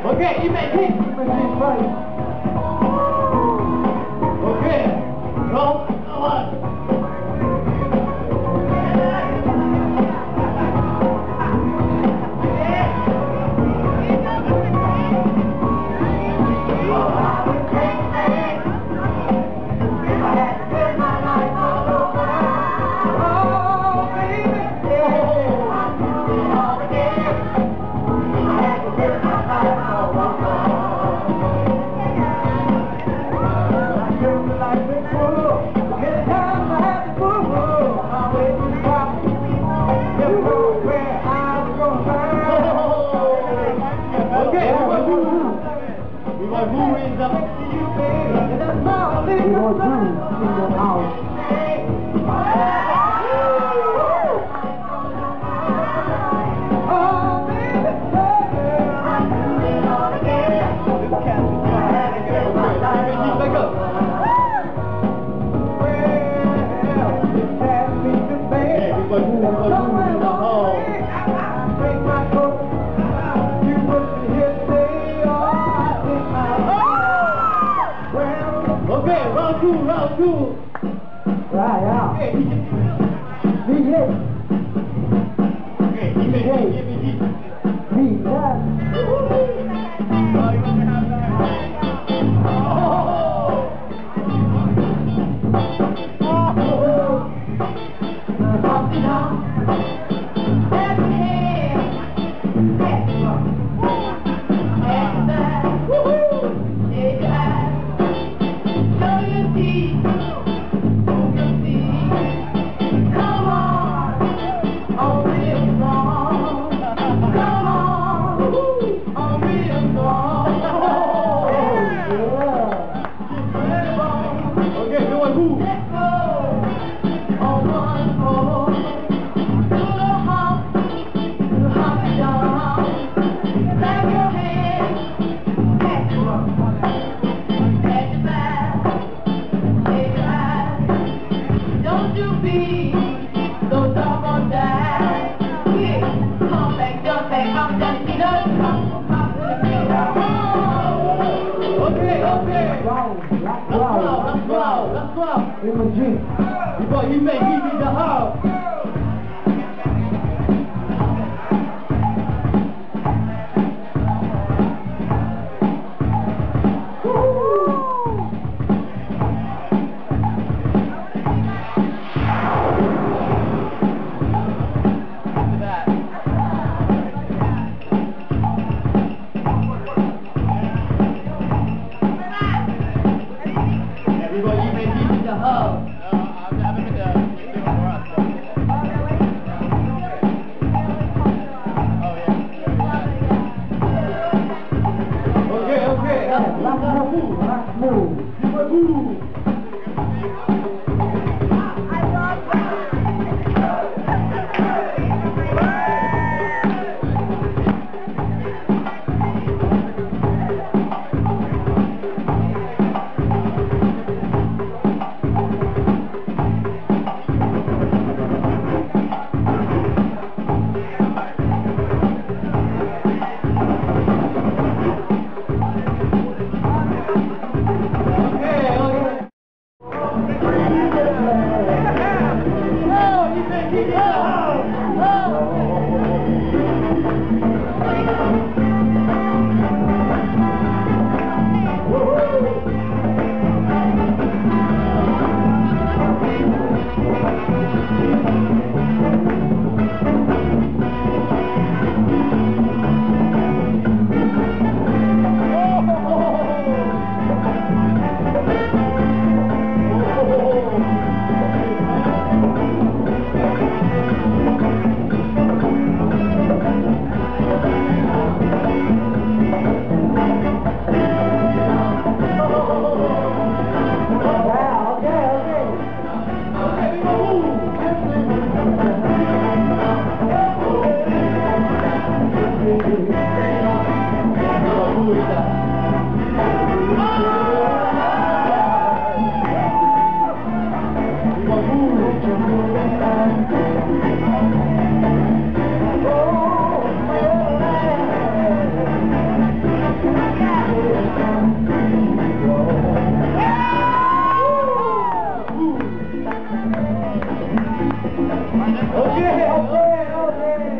Okay, imagine first. Okay, roll one. Who is up to you, baby? We will do in the house. Oh, baby, I'm doing all again. This cat is trying to get my life. Back up. Well, this cat needs to stay. We will do in the house. Take my coat. You put me here today. Okay, round two. Right, yeah. Okay, DJ. Okay, DJ. Let's go. Imagine. Because you may give me the house. Last move.